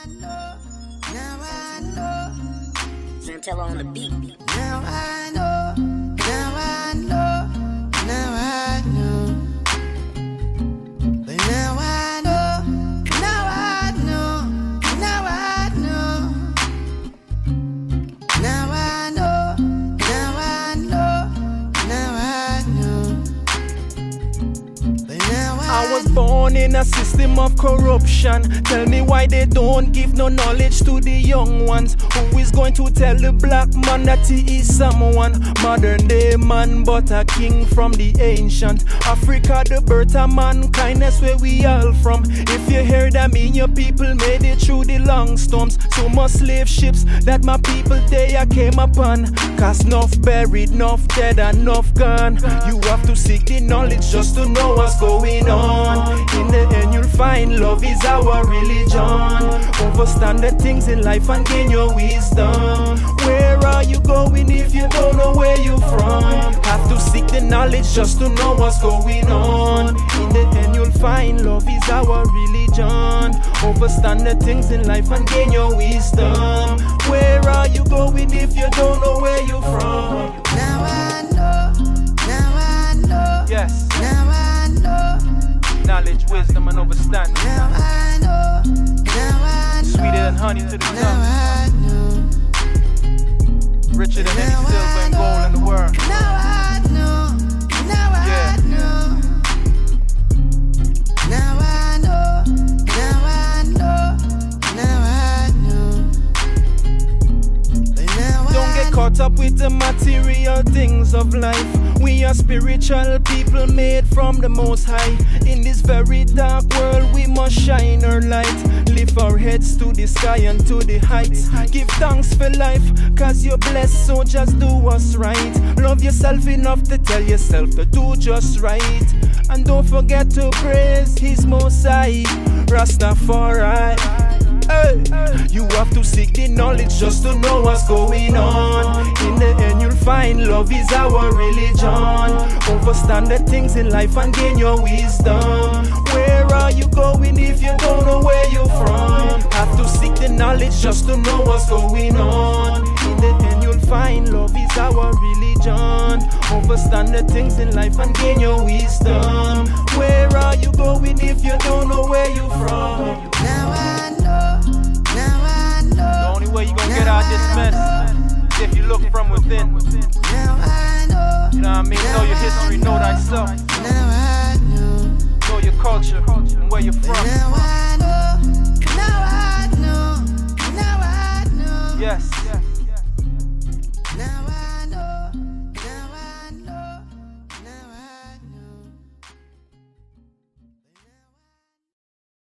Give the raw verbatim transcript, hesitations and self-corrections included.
I know, now I know. Santella on the beat. Now I know, now I know, now I know. But now I know, now I know, now I know. Now I know, now I know, now I know. But now I I was born in a system of corruption. Tell me why they don't give no knowledge to the young ones. Who is going to tell the black man that he is someone? Modern day man, but a king from the ancient Africa, the birth of mankind, that's where we all from. If you hear that mean your people made it through the long storms. So much slave ships that my people they I came upon. Cause enough buried, enough dead, enough gone. You have to seek the knowledge just to know what's going on. In the end you'll find love is our religion. Understand the things in life and gain your wisdom. Where are you going if you don't know where you're from? Have to seek the knowledge just to know what's going on. In the end you'll find love is our religion. Understand the things in life and gain your wisdom. Where are you going if you don't know where you're from? Now I know, now I know. Yes. Now I know. Knowledge, wisdom, and understanding. Now I know, now I know. Sweeter than honey to the Now tongue. I know. Richer than any silver and gold in the world. Now I know, now I know. Now I know, now I know, now I know. But now Don't get caught up with the material things of life. We are spiritual people made from the Most High. In this very dark world we must shine our light. Lift our heads to the sky and to the heights. Give thanks for life, cause you're blessed, so just do what's right. Love yourself enough to tell yourself to do just right. And don't forget to praise His Most High, Rastafari. Hey. You have to seek the knowledge just to know what's going on. In the end you'll find love is our religion. Understand the things in life and gain your wisdom. Where are you going if you don't know where you're from? Have to seek the knowledge just to know what's going on. In the end you'll find love is our religion. Understand the things in life and gain your wisdom. Where are you going if you don't know where you're from? Now I know, now I know. The only way you're gonna get out of this mess is if you look from within. Now I know. You know what I mean? Know your history, know thyself.